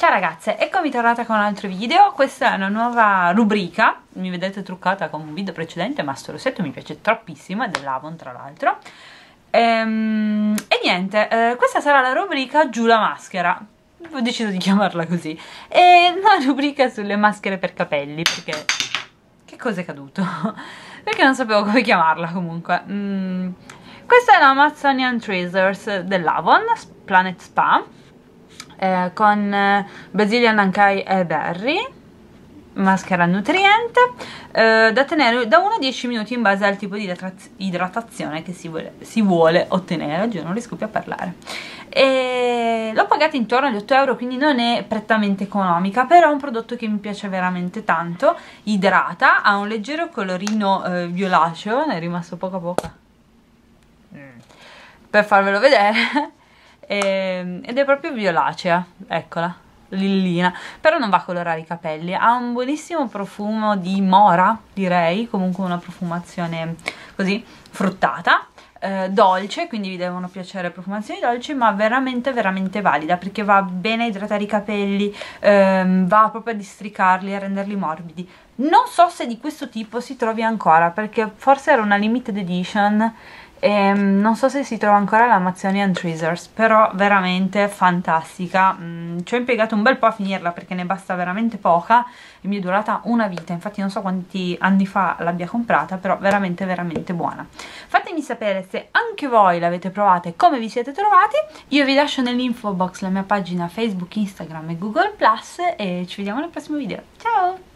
Ciao ragazze, eccomi tornata con un altro video. Questa è una nuova rubrica, mi vedete truccata con un video precedente, ma sto rossetto mi piace troppissimo, è dell'Avon tra l'altro. E niente, questa sarà la rubrica Giù la maschera, ho deciso di chiamarla così. È una rubrica sulle maschere per capelli, perché... che cosa è caduto? Perché non sapevo come chiamarla comunque. Questa è la Amazonian Tracers dell'Avon, Planet Spa. Con Brazilian Ankai e Berry, maschera nutriente, da tenere da 1 a 10 minuti in base al tipo di idratazione che si vuole ottenere. Oggi non riesco più a parlare. L'ho pagata intorno agli 8 euro, quindi non è prettamente economica, però è un prodotto che mi piace veramente tanto. Idrata, ha un leggero colorino violaceo, ne è rimasto poco a poco per farvelo vedere. Ed è proprio violacea, eccola, lillina, però non va a colorare i capelli. Ha un buonissimo profumo di mora, direi, comunque una profumazione così fruttata, dolce, quindi vi devono piacere profumazioni dolci, ma veramente veramente valida, perché va bene a idratare i capelli, va proprio a districarli, a renderli morbidi. Non so se di questo tipo si trovi ancora, perché forse era una limited edition. Non so se si trova ancora la Amazonian Tracers, però veramente fantastica. Ci ho impiegato un bel po' a finirla perché ne basta veramente poca e mi è durata una vita, infatti non so quanti anni fa l'abbia comprata, però veramente veramente buona. Fatemi sapere se anche voi l'avete provata e come vi siete trovati. Io vi lascio nell'info box la mia pagina Facebook, Instagram e Google+, e ci vediamo nel prossimo video. Ciao!